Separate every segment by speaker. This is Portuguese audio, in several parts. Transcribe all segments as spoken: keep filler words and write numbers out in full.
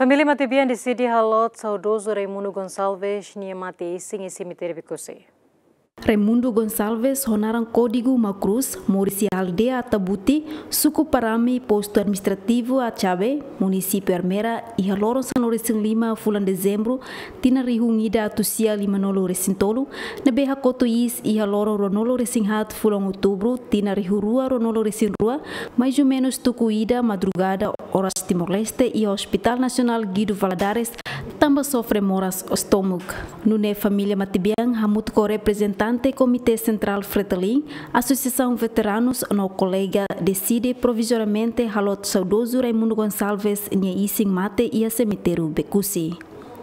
Speaker 1: Família Matibian decide halot saudoso Raimundo Gonçalves nia mate ising e cemitério Bicose.
Speaker 2: Raimundo Gonçalves honaram código Macruz, Morici Aldeia Tabuti, suku Parami, posto administrativo Achabe, município Armera, e haloron São Recém Lima, fulan dezembro, tina rihungida atusia lima nolo recintolo, nebe hakoto is e haloron ronolo recém-hat fulan outubro, tina rihurua ronolo recém-rua, mais ou menos tucuida madrugada, horas Timor-Leste e Hospital Nacional Guido Valadares, também sofre moras estômago. Nune família Matibian, hamut ko representante Comitê Central Fretilin, Associação Veteranos, no colega decide provisoriamente halot saudoso Raimundo Gonçalves nia ising mate e a cemitério Bicose.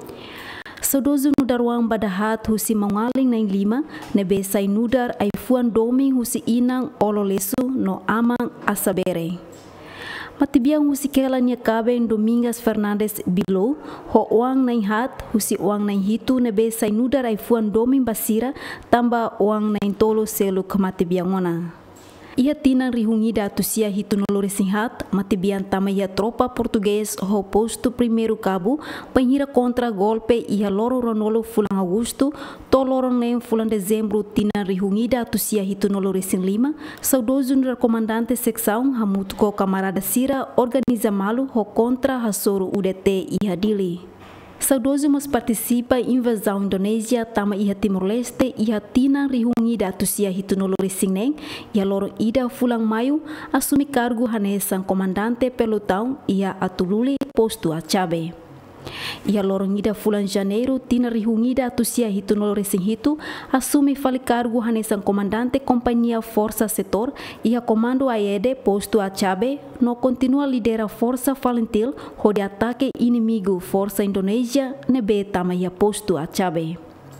Speaker 2: Saudoso nudaruang badahat husi mangaling na Lima, nebe sai nudar ay fuan doming husi inang ololesu no amang asabere. Matibiang husi kela nia kabeng Domingas Fernandes Bilo, ho uang naing hat, husi uang naing hitu nebe sai nudar ay fuan doming basira, tamba uang naing tolo selu ke matibiang wana. Ia tinang rihungida atusia hitu nolo recém-hat, Matibian tama ia tropa português ho posto primeiro cabo, panhira contra golpe ia loro ronolo fulang Augusto, to lorong nem fulang dezembro tinang rihungida atusia hitu nolo recém-lima, saudoso nura comandante secção hamut ko camarada Sira organiza malu ho contra hasoro U D T ia dili. Saudoso mas participa invasão Indonésia, tama iha Timor-Leste, iha tinang rihungida atusia hitu nolo recém-neng, iha lorong ida fulang maio, assumi cargo hanesang comandante pelotão, iha atululi posto Achabe. Iha lorong ida fulang janeiro, tina rihungida atusia hitu nolo recém-hitu, assumi fali cargo hanesang comandante companhia Força Setor, iha comando A E D posto Achabe, no continua lidera Força Valentil, ho de ataque inimigo Força Indonésia, nebe tama iha posto Achabe.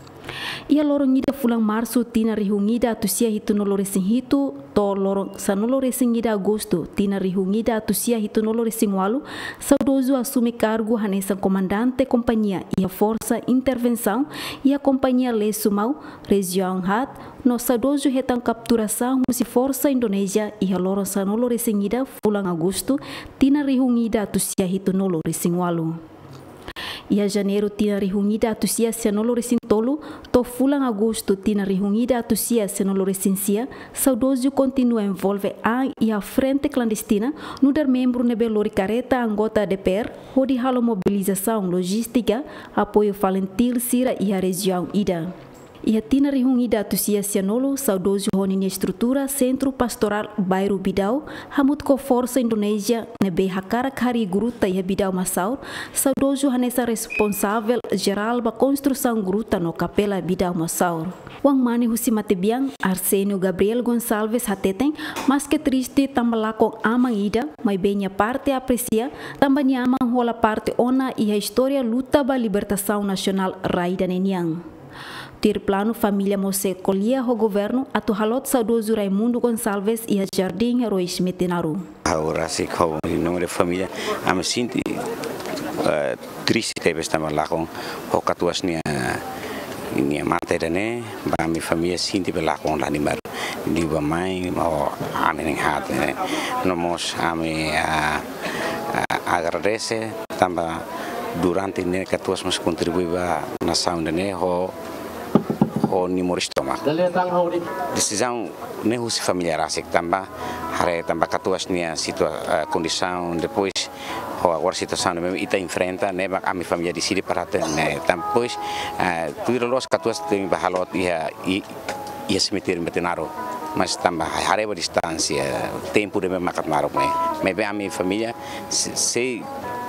Speaker 2: Ia lorong ida fulang março tina rihungida atusia hitu nolo recém-hitu, to lorong sanolo recém-ida agosto tina rihungida atusia hitu nolo recém-walu, saudoso assume cargo hanesang comandante companhia ia força intervenção ia companhia Lesumau, região hat, no saudoso retang capturação husi força Indonésia ia lorong sanolo recém-ida fulang agosto tina rihungida atusia hitu nolo recém-walu. Ia janeiro tina rihungida atusia senolo recém-tolo, to fulang agosto tina rihungida atusia senolo recém-sia, saudoso continua envolve a e a frente clandestina, no dar membro nebe lori careta angota de per, ho di halo mobilização logística, apoio Valentil Sira e a região ida. Ia tina rihungida atusia senolo, saudoso honinha estrutura Centro Pastoral Bairro Bidau, hamut ko Força Indonésia, nebe hakarak hari gruta ia Bidau Massaur, saudoso hanesa responsável geral ba construção gruta no Capela Bidau Massaur. Wang mani husi Matibiang, Arsenio Gabriel Gonçalves hateten, mas que triste tambalakong amang ida, mai benha parte aprecia, também amang rola parte ona e a história luta ba libertação nacional raida neniang. Ter plano família Mose colhia o governo atu halot saudoso Raimundo Gonçalves e a Jardim Heróis Metenaru.
Speaker 3: Agora se com o nome da família, a me sinto triste teve esta malacon, o catuas nia nia matéria né, a minha família sinto belacon lá nimar, diba mãe o amen hat né, nomos a me agradece também durante né catuas mas contribuiva na saúde né o o nimor estômago. Decisão nem husi familiar asik tambah hari tambah katuas nia situa condição depois o agora situação mesmo ita enfrenta né a minha família decide para ter né depois tudo los katuas tem bahalot ia ia cemitério Metenaru mas tambah hari a distância tempo de mesmo makat marok né mas a minha família se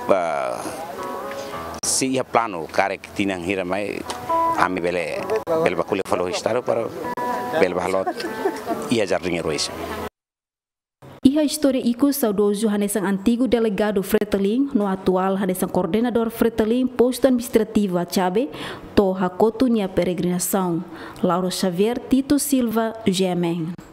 Speaker 3: se ia plano cara que tinha hira mai Ami bele bele bakule follow estado para bele bahalot ia Jardim Heróis.
Speaker 2: Ia história iku saudoso hanesang antigo delegado Fretilin no atual hanesang coordenador Fretilin posto administrativo Achabe to hakoto nia peregrinação. Lauro Xavier Tito Silva, G M N.